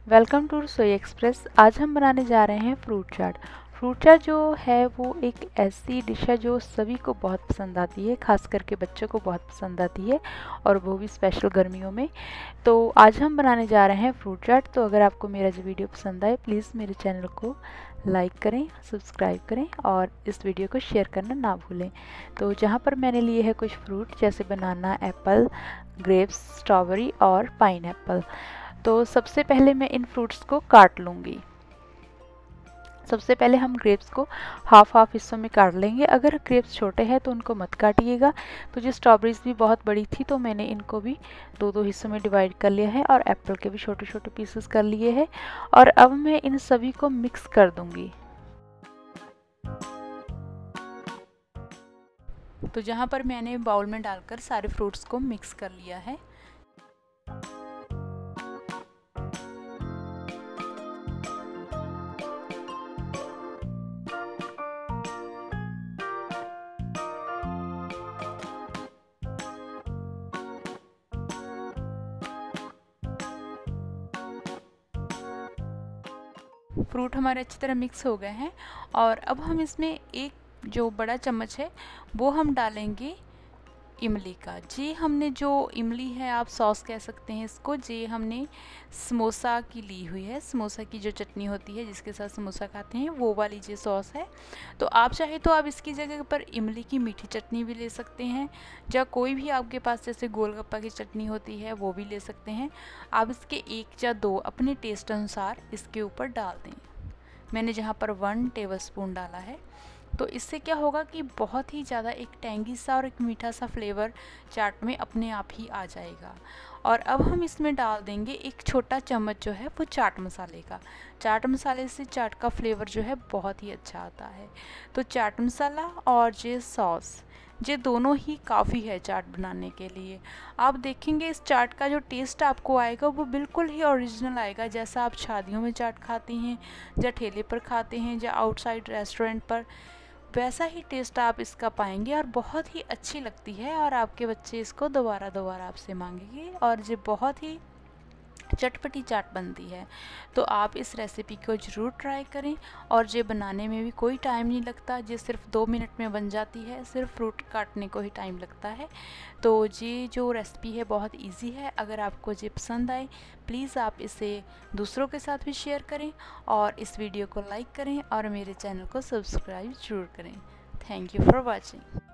Welcome to रसोई express. आज हम बनाने जा रहे हैं फ्रूट चाट। फ्रूट चाट जो है वो एक ऐसी डिश है जो सभी को बहुत पसंद आती है, खास करके बच्चों को बहुत पसंद आती है और वो भी स्पेशल गर्मियों में। तो आज हम बनाने जा रहे हैं फ्रूट चाट। तो अगर आपको मेरा जो वीडियो पसंद आए प्लीज़ मेरे चैनल को लाइक करें, सब्सक्राइब करें और इस वीडियो को शेयर करना ना भूलें। तो जहाँ पर मैंने लिए है कुछ फ्रूट जैसे बनाना, एप्पल, ग्रेप्स, स्ट्रॉबेरी और पाइनएप्पल। तो सबसे पहले मैं इन फ्रूट्स को काट लूँगी। सबसे पहले हम ग्रेप्स को हाफ हाफ हिस्सों में काट लेंगे। अगर ग्रेप्स छोटे हैं तो उनको मत काटिएगा। तो जो स्ट्रॉबेरीज भी बहुत बड़ी थी तो मैंने इनको भी दो दो हिस्सों में डिवाइड कर लिया है और एप्पल के भी छोटे छोटे पीसेस कर लिए हैं। और अब मैं इन सभी को मिक्स कर दूंगी। तो जहाँ पर मैंने बाउल में डालकर सारे फ्रूट्स को मिक्स कर लिया है। फ्रूट हमारे अच्छी तरह मिक्स हो गए हैं और अब हम इसमें एक जो बड़ा चम्मच है वो हम डालेंगे इमली का। जी हमने जो इमली है, आप सॉस कह सकते हैं इसको, जी हमने समोसा की ली हुई है। समोसा की जो चटनी होती है जिसके साथ समोसा खाते हैं वो वाली जी सॉस है। तो आप चाहे तो आप इसकी जगह पर इमली की मीठी चटनी भी ले सकते हैं, या कोई भी आपके पास जैसे गोलगप्पा की चटनी होती है वो भी ले सकते हैं। आप इसके एक या दो अपने टेस्ट अनुसार इसके ऊपर डाल दें। मैंने जहाँ पर 1 टेबलस्पून डाला है। तो इससे क्या होगा कि बहुत ही ज़्यादा एक टैंगी सा और एक मीठा सा फ्लेवर चाट में अपने आप ही आ जाएगा। और अब हम इसमें डाल देंगे एक छोटा चम्मच जो है वो चाट मसाले का। चाट मसाले से चाट का फ्लेवर जो है बहुत ही अच्छा आता है। तो चाट मसाला और ये सॉस, ये दोनों ही काफ़ी है चाट बनाने के लिए। आप देखेंगे इस चाट का जो टेस्ट आपको आएगा वो बिल्कुल ही ओरिजिनल आएगा, जैसा आप शादियों में चाट खाते हैं या ठेले पर खाते हैं या आउटसाइड रेस्टोरेंट पर, वैसा ही टेस्ट आप इसका पाएंगे और बहुत ही अच्छी लगती है। और आपके बच्चे इसको दोबारा दोबारा आपसे मांगेंगे और ये बहुत ही चटपटी चाट बनती है। तो आप इस रेसिपी को ज़रूर ट्राई करें। और ये बनाने में भी कोई टाइम नहीं लगता, ये सिर्फ 2 मिनट में बन जाती है, सिर्फ फ्रूट काटने को ही टाइम लगता है। तो ये जो रेसिपी है बहुत इजी है। अगर आपको ये पसंद आए प्लीज़ आप इसे दूसरों के साथ भी शेयर करें और इस वीडियो को लाइक करें और मेरे चैनल को सब्सक्राइब ज़रूर करें। Thank you for watching.